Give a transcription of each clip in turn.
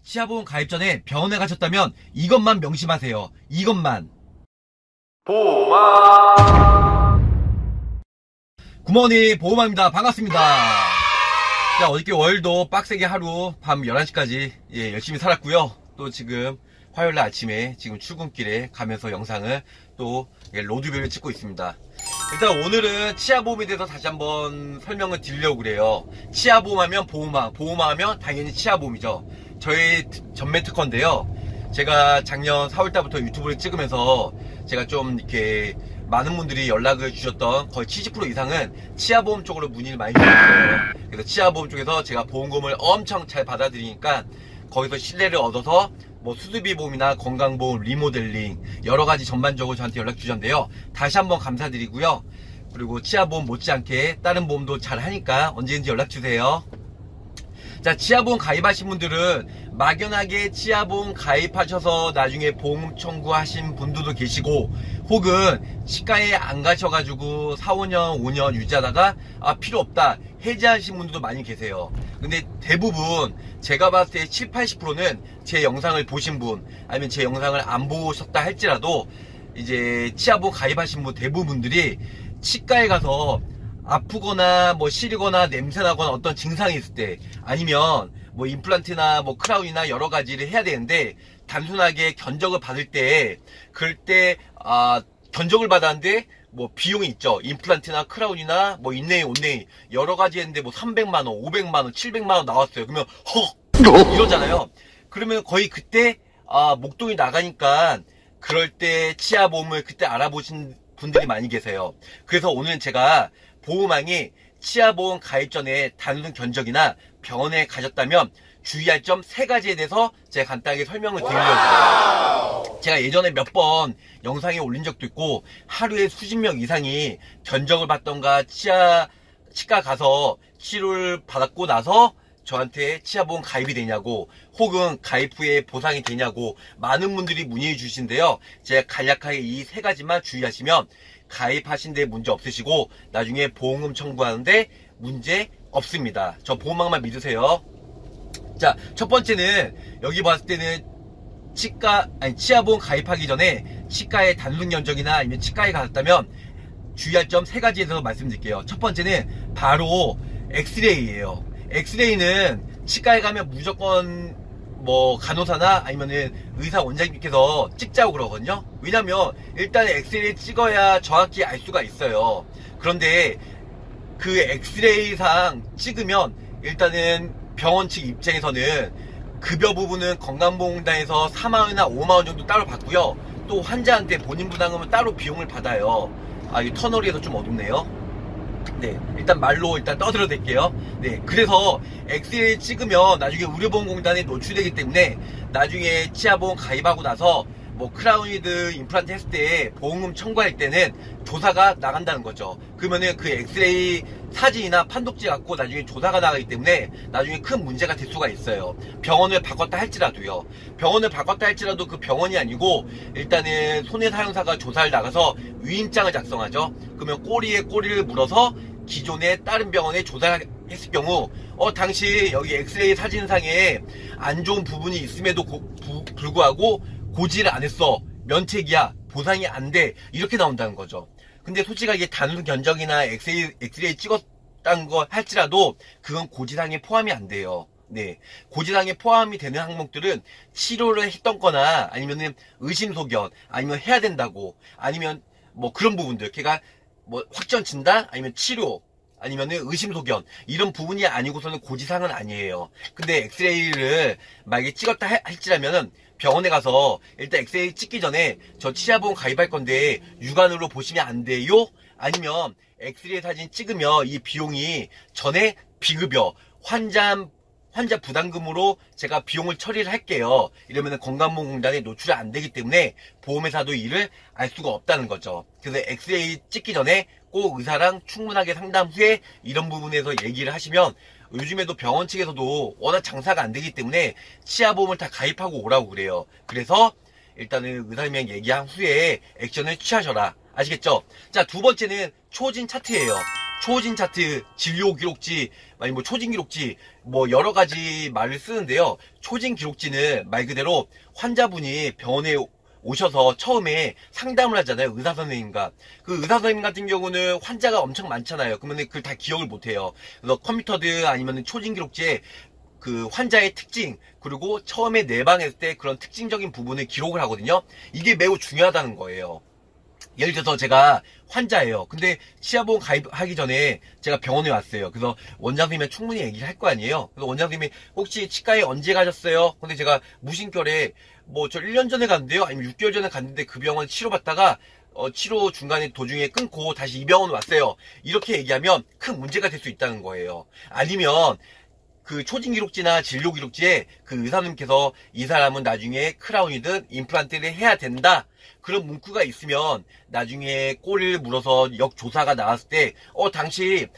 치아보험 가입 전에 병원에 가셨다면 이것만 명심하세요. 이것만. 보호마. 굿모닝, 보호마입니다. 반갑습니다. 자, 어저께 월요일도 빡세게 하루 밤 11시까지 열심히 살았고요. 또 지금 화요일날 아침에 지금 출근길에 가면서 영상을 또 로드뷰를 찍고 있습니다. 일단 오늘은 치아보험에 대해서 다시 한번 설명을 드리려고 그래요. 치아보험하면 보호마, 보호마하면 당연히 치아보험이죠. 저의 전매 특허인데요. 제가 작년 4월달부터 유튜브를 찍으면서 제가 좀 이렇게 많은 분들이 연락을 주셨던 거의 70% 이상은 치아보험 쪽으로 문의를 많이 주셨어요. 그래서 치아보험 쪽에서 제가 보험금을 엄청 잘 받아들이니까 거기서 신뢰를 얻어서 뭐 수수비 보험이나 건강보험, 리모델링 여러가지 전반적으로 저한테 연락 주셨는데요. 다시 한번 감사드리고요. 그리고 치아보험 못지않게 다른 보험도 잘 하니까 언제든지 연락 주세요. 자, 치아보험 가입하신 분들은 막연하게 치아보험 가입하셔서 나중에 보험 청구하신 분들도 계시고, 혹은 치과에 안 가셔가지고 4, 5년, 5년 유지하다가 필요 없다 해지하신 분들도 많이 계세요. 근데 대부분 제가 봤을 때 7, 80%는 제 영상을 보신 분, 아니면 제 영상을 안 보셨다 할지라도 이제 치아보험 가입하신 분 대부분들이 치과에 가서 아프거나 뭐 시리거나 냄새나거나 어떤 증상이 있을 때, 아니면 뭐 임플란트나 뭐 크라운이나 여러 가지를 해야 되는데 단순하게 견적을 받을 때, 그럴 때 견적을 받았는데 뭐 비용이 있죠. 임플란트나 크라운이나 뭐 인네이 온네이 여러 가지 했는데 뭐 300만원, 500만원, 700만원 나왔어요. 그러면 헉 이러잖아요. 그러면 거의 그때 목돈이 나가니까, 그럴 때 치아보험을 그때 알아보신 분들이 많이 계세요. 그래서 오늘 제가 보호망이 치아보험 가입 전에 단순 견적이나 병원에 가셨다면 주의할 점 3가지에 대해서 제가 간단하게 설명을 드리려고 해요. 제가 예전에 몇 번 영상에 올린 적도 있고, 하루에 수십 명 이상이 견적을 받던가 치과 가서 치료를 받았고 나서 저한테 치아보험 가입이 되냐고, 혹은 가입 후에 보상이 되냐고 많은 분들이 문의해 주신데요. 제가 간략하게 이 3가지만 주의하시면 가입하신 데 문제 없으시고 나중에 보험금 청구하는데 문제 없습니다. 저 보험망만 믿으세요. 자, 첫 번째는 여기 봤을 때는 치아보험 가입하기 전에 치과에 단순 견적이나 아니면 치과에 갔다면 주의할 점 3가지에 대해서 말씀드릴게요. 첫 번째는 바로 엑스레이예요. 엑스레이는 치과에 가면 무조건 뭐 간호사나 아니면은 의사 원장님께서 찍자고 그러거든요. 왜냐면 일단 엑스레이 찍어야 정확히 알 수가 있어요. 그런데 그 엑스레이상 찍으면 일단은 병원 측 입장에서는 급여 부분은 건강보험공단에서 4만원이나 5만원 정도 따로 받고요. 또 환자한테 본인 부담금은 따로 비용을 받아요. 이 터널이라서 좀 어둡네요. 네, 일단 말로 떠들어 댈게요. 네, 그래서 엑스레이 찍으면 나중에 의료보험공단에 노출되기 때문에 나중에 치아보험 가입하고 나서 뭐 크라운이든 임플란트 했을 때 보험금 청구할 때는 조사가 나간다는 거죠. 그러면은 그 엑스레이 사진이나 판독지 갖고 나중에 조사가 나가기 때문에 나중에 큰 문제가 될 수가 있어요. 병원을 바꿨다 할지라도요. 병원을 바꿨다 할지라도 그 병원이 아니고 일단은 손해사용사가 조사를 나가서 위임장을 작성하죠. 그러면 꼬리에 꼬리를 물어서 기존의 다른 병원에 조사를 했을 경우 당시 여기 엑스레이 사진상에 안 좋은 부분이 있음에도 불구하고 고지를 안 했어, 면책이야, 보상이 안 돼, 이렇게 나온다는 거죠. 근데 솔직하게 단순 견적이나 엑스레이 찍었다는 거 할지라도 그건 고지상에 포함이 안 돼요. 네, 고지상에 포함이 되는 항목들은 치료를 했던 거나 아니면은 의심소견, 아니면 해야 된다고, 아니면 뭐 그런 부분들, 걔가 뭐 확전 진단, 아니면 치료, 아니면은 의심소견, 이런 부분이 아니고서는 고지상은 아니에요. 근데 엑스레이를 만약에 찍었다 할지라면은 병원에 가서 일단 엑스레이 찍기 전에 저 치아보험 가입할 건데 육안으로 보시면 안 돼요? 아니면 엑스레이 사진 찍으면 이 비용이 전에 비급여, 환자 부담금으로 제가 비용을 처리를 할게요. 이러면 건강보험공단에 노출이 안 되기 때문에 보험회사도 이를 알 수가 없다는 거죠. 그래서 엑스레이 찍기 전에 꼭 의사랑 충분하게 상담 후에 이런 부분에서 얘기를 하시면, 요즘에도 병원 측에서도 워낙 장사가 안 되기 때문에 치아보험을 다 가입하고 오라고 그래요. 그래서 일단은 의사님이랑 얘기한 후에 액션을 취하셔라. 아시겠죠? 자, 두 번째는 초진 차트예요. 초진 차트, 진료 기록지, 아니 뭐 초진 기록지, 뭐 여러 가지 말을 쓰는데요. 초진 기록지는 말 그대로 환자분이 병원에 오셔서 처음에 상담을 하잖아요. 의사 선생님과. 그 의사 선생님 같은 경우는 환자가 엄청 많잖아요. 그러면 그걸 다 기억을 못 해요. 그래서 컴퓨터든 아니면 초진 기록지에 그 환자의 특징, 그리고 처음에 내방했을 때 그런 특징적인 부분을 기록을 하거든요. 이게 매우 중요하다는 거예요. 예를 들어서 제가 환자예요. 근데 치아보험 가입하기 전에 제가 병원에 왔어요. 그래서 원장 선생님이 충분히 얘기를 할 거 아니에요. 그래서 원장 선생님이 혹시 치과에 언제 가셨어요? 근데 제가 무심결에 뭐 저 1년 전에 갔는데요, 아니면 6개월 전에 갔는데 그 병원 치료받다가 치료 중간에 도중에 끊고 다시 이 병원 왔어요. 이렇게 얘기하면 큰 문제가 될 수 있다는 거예요. 아니면 그 초진 기록지나 진료 기록지에 그 의사님께서 이 사람은 나중에 크라운이든 임플란트를 해야 된다, 그런 문구가 있으면 나중에 꼴을 물어서 역조사가 나왔을 때 당시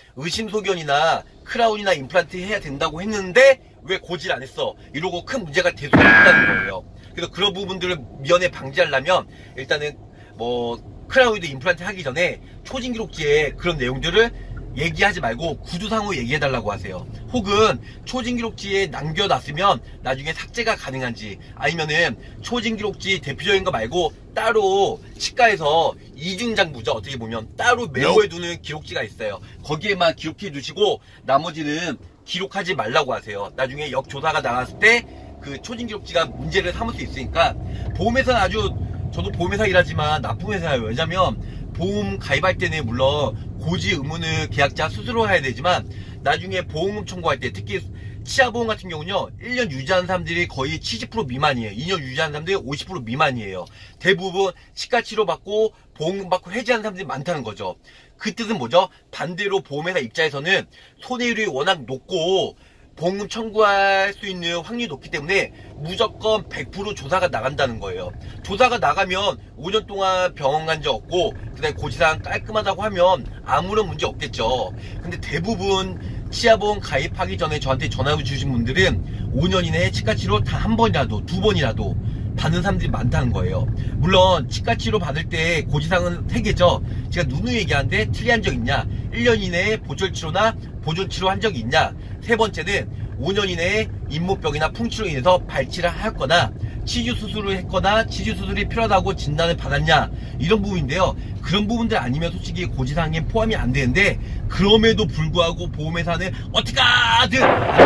의심소견이나 크라운이나 임플란트 해야 된다고 했는데 왜 고지를 안 했어, 이러고 큰 문제가 될 수가 있다는 거예요. 그래서 그런 부분들을 미연에 방지하려면 일단은 뭐 크라운이드 임플란트 하기 전에 초진 기록지에 그런 내용들을 얘기하지 말고 구두상으로 얘기해달라고 하세요. 혹은 초진 기록지에 남겨놨으면 나중에 삭제가 가능한지, 아니면은 초진 기록지 대표적인 거 말고 따로 치과에서 이중장부죠. 어떻게 보면 따로 메모해두는 기록지가 있어요. 거기에만 기록해 두시고 나머지는 기록하지 말라고 하세요. 나중에 역조사가 나왔을 때 그 초진 기록지가 문제를 삼을 수 있으니까. 보험회사는 아주, 저도 보험회사 일하지만 나쁜 회사예요. 왜냐면 보험 가입할 때는 물론 고지 의무는 계약자 스스로 해야 되지만 나중에 보험금 청구할 때, 특히 치아보험 같은 경우는요, 1년 유지하는 사람들이 거의 70% 미만이에요. 2년 유지하는 사람들이 50% 미만이에요. 대부분 치과 치료받고 보험금 받고 해지하는 사람들이 많다는 거죠. 그 뜻은 뭐죠? 반대로 보험회사 입장에서는 손해율이 워낙 높고 보험금 청구할 수 있는 확률이 높기 때문에 무조건 100% 조사가 나간다는 거예요. 조사가 나가면 5년 동안 병원 간 적 없고 그 다음에 고지사항 깔끔하다고 하면 아무런 문제 없겠죠. 근데 대부분 치아보험 가입하기 전에 저한테 전화 주신 분들은 5년 이내에 치과치료 다 한 번이라도, 두 번이라도 받는 사람들이 많다는 거예요. 물론 치과치료 받을 때 고지사항은 3개죠. 제가 누누이 얘기하는데 틀리한 적 있냐, 1년 이내에 보철치료나 보존치료 한 적이 있냐, 세 번째는 5년 이내에 잇몸병이나 풍치로 인해서 발치를 하였거나 치주수술을 했거나 치주수술이 필요하다고 진단을 받았냐, 이런 부분인데요. 그런 부분들 아니면 솔직히 고지사항에 포함이 안 되는데, 그럼에도 불구하고 보험회사는 어떻게 하든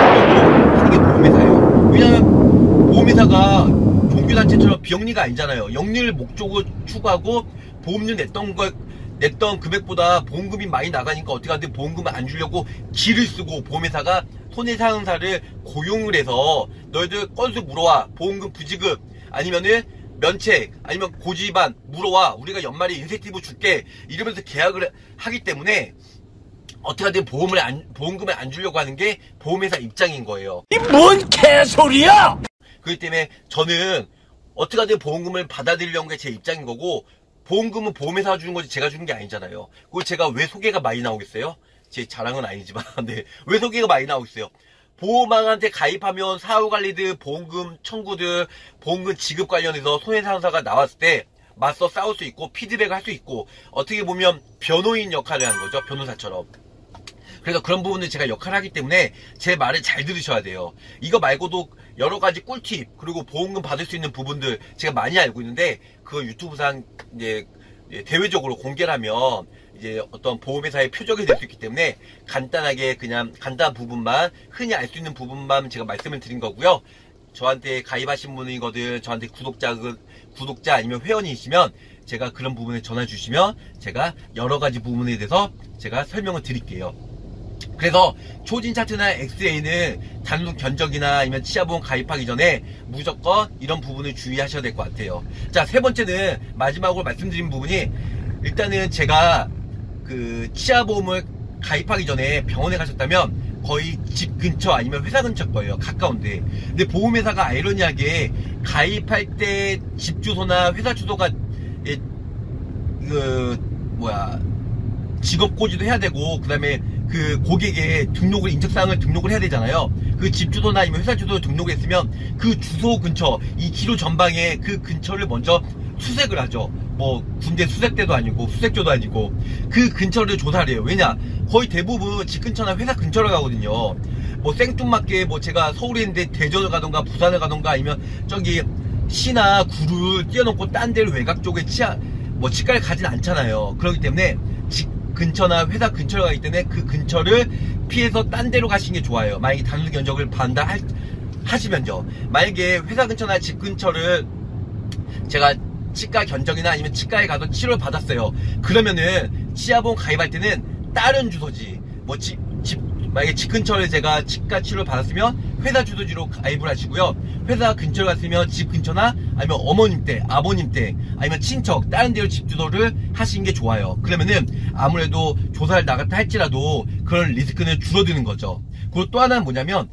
하려고 하는 게 보험회사예요. 왜냐하면 보험회사가 종교단체처럼 비영리가 아니잖아요. 영리를 목적으로 추구하고 보험료 냈던 금액보다 보험금이 많이 나가니까 어떻게 하든 보험금을 안 주려고 기를 쓰고, 보험회사가 손해상사를 고용을 해서 너희들 건수 물어와, 보험금 부지급 아니면은 면책 아니면 고지반 물어와, 우리가 연말에 인센티브 줄게, 이러면서 계약을 하기 때문에 어떻게 하든 보험금을 안 주려고 하는 게 보험회사 입장인 거예요. 이 뭔 개소리야! 그렇기 때문에 저는 어떻게 하든 보험금을 받아들이려는 게 제 입장인 거고, 보험금은 보험회사가 주는 거지 제가 주는 게 아니잖아요. 그걸 제가 왜 소개가 많이 나오겠어요? 제 자랑은 아니지만 네, 왜 소개가 많이 나오겠어요? 보험왕한테 가입하면 사후관리들, 보험금 청구들, 보험금 지급 관련해서 손해상사가 나왔을 때 맞서 싸울 수 있고 피드백을 할 수 있고, 어떻게 보면 변호인 역할을 하는 거죠. 변호사처럼. 그래서 그런 부분을 제가 역할을 하기 때문에 제 말을 잘 들으셔야 돼요. 이거 말고도 여러 가지 꿀팁, 그리고 보험금 받을 수 있는 부분들 제가 많이 알고 있는데, 그 유튜브상 이제 대외적으로 공개를 하면 이제 어떤 보험회사의 표적이 될 수 있기 때문에 간단하게 그냥 간단한 부분만, 흔히 알 수 있는 부분만 제가 말씀을 드린 거고요. 저한테 가입하신 분이거든, 저한테 구독자 아니면 회원이시면 제가 그런 부분에 전화 주시면 제가 여러 가지 부분에 대해서 제가 설명을 드릴게요. 그래서 초진 차트나 엑스레이는 단순 견적이나 아니면 치아보험 가입하기 전에 무조건 이런 부분을 주의하셔야 될 것 같아요. 자, 세 번째는 마지막으로 말씀드린 부분이, 일단은 제가 그 치아보험을 가입하기 전에 병원에 가셨다면 거의 집 근처 아니면 회사 근처 거예요. 가까운데. 근데 보험회사가 아이러니하게 가입할 때 집 주소나 회사 주소가 직업 고지도 해야 되고, 그 다음에 그 고객의 인적사항을 등록을 해야 되잖아요. 그 집 주소나 아니면 회사 주소를 등록했으면 그 주소 근처 2km 전방에 그 근처를 먼저 수색을 하죠. 뭐 군대 수색대도 아니고 수색조도 아니고 그 근처를 조사를 해요. 왜냐? 거의 대부분 집 근처나 회사 근처를 가거든요. 뭐 생뚱맞게 뭐 제가 서울에 있는데 대전을 가던가 부산을 가던가 아니면 저기 시나 구를 뛰어넘고 딴 데를 외곽 쪽에 치과를 가진 않잖아요. 그렇기 때문에 집 근처나 회사 근처를 가기 때문에 그 근처를 피해서 딴 데로 가시는 게 좋아요. 만약에 단순 견적을 받는다 하시면요. 만약에 회사 근처나 집 근처를 제가 치과 견적이나 아니면 치과에 가서 치료를 받았어요. 그러면은 치아보험 가입할 때는 다른 주소지 뭐 만약에 집 근처를 제가 치과 치료를 받았으면 회사 주소지로 가입을 하시고요. 회사 근처를 갔으면 집 근처나 아니면 어머님 댁, 아버님 댁 아니면 친척 다른 데로 집 주소를 하시는 게 좋아요. 그러면은 아무래도 조사를 나갔다 할지라도 그런 리스크는 줄어드는 거죠. 그리고 또 하나는 뭐냐면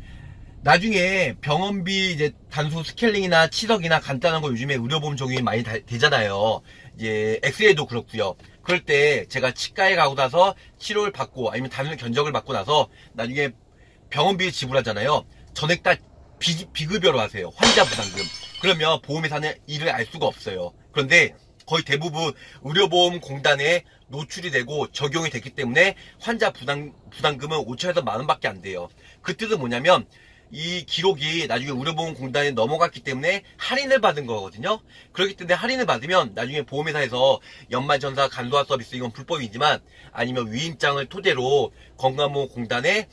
나중에 병원비 이제 단수 스케일링이나 치석이나 간단한 거 요즘에 의료보험 적용이 많이 되잖아요. 이제 엑스레이도 그렇고요. 그럴 때 제가 치과에 가고 나서 치료를 받고 아니면 단순 견적을 받고 나서 나중에 병원비 지불하잖아요. 전액 다 비급여로 하세요. 환자 부담금. 그러면 보험회사는 이를 알 수가 없어요. 그런데 거의 대부분 의료보험공단에 노출이 되고 적용이 됐기 때문에 환자 부담금은 5천에서 만 원밖에 안 돼요. 그 뜻은 뭐냐면 이 기록이 나중에 의료보험공단에 넘어갔기 때문에 할인을 받은 거거든요. 그렇기 때문에 할인을 받으면 나중에 보험회사에서 연말전사 간소화 서비스, 이건 불법이지만 아니면 위임장을 토대로 건강보험공단에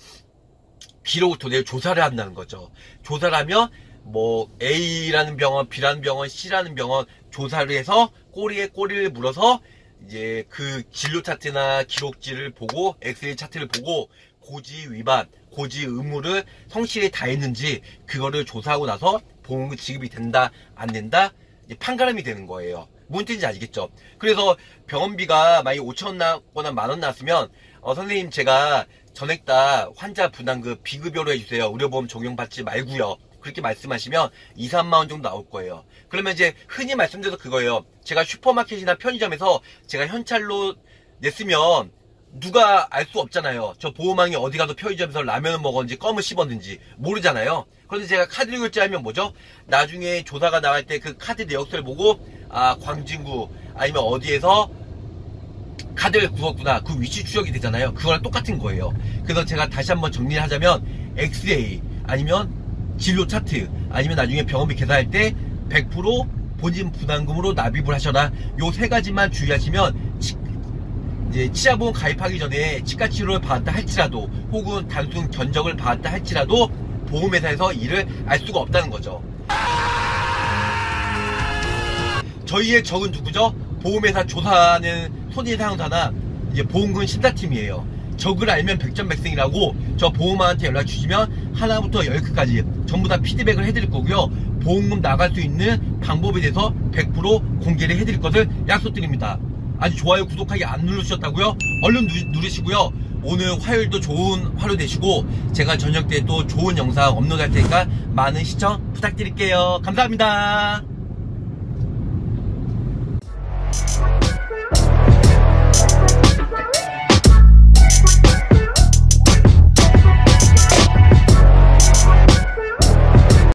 기록을 토대로 조사를 한다는 거죠. 조사를 하면 뭐 A라는 병원, B라는 병원, C라는 병원 조사를 해서 꼬리에 꼬리를 물어서 이제 그 진료 차트나 기록지를 보고 엑스레이 차트를 보고 고지 위반, 고지 의무를 성실히 다했는지 그거를 조사하고 나서 보험 지급이 된다 안 된다 판가름이 되는 거예요. 뭔 뜻인지 아시겠죠? 그래서 병원비가 만약에 5,000원 나거나 만원 나왔으면 선생님 제가 전액 다 환자 부담금 비급여로 해주세요. 의료보험 적용받지 말고요. 그렇게 말씀하시면 2, 3만원 정도 나올 거예요. 그러면 이제 흔히 말씀드려서 그거예요. 제가 슈퍼마켓이나 편의점에서 제가 현찰로 냈으면 누가 알 수 없잖아요. 저 보호망이 어디 가서 편의점에서 라면을 먹었는지 껌을 씹었는지 모르잖아요. 그런데 제가 카드를 결제하면 뭐죠? 나중에 조사가 나갈 때 그 카드 내역서를 보고 아 광진구 아니면 어디에서 카드를 구웠구나 그 위치 추적이 되잖아요. 그거랑 똑같은 거예요. 그래서 제가 다시 한번 정리를 하자면 엑스레이 아니면 진료 차트 아니면 나중에 병원비 계산할 때 100% 본인 부담금으로 납입을 하셔라. 요 세 가지만 주의하시면 이제 치아보험 가입하기 전에 치과 치료를 받았다 할지라도 혹은 단순 견적을 받았다 할지라도 보험회사에서 이를 알 수가 없다는 거죠. 저희의 적은 누구죠? 보험회사 조사하는 손해상사나 이제 보험금 심사팀이에요. 적을 알면 백전백승이라고 저 보험한테 연락 주시면 하나부터 10까지 전부 다 피드백을 해드릴 거고요. 보험금 나갈 수 있는 방법에 대해서 100% 공개를 해드릴 것을 약속드립니다. 아직 좋아요, 구독하기 안 누르셨다고요? 얼른 누르시고요. 오늘 화요일도 좋은 하루 되시고 제가 저녁 때 또 좋은 영상 업로드할 테니까 많은 시청 부탁드릴게요. 감사합니다.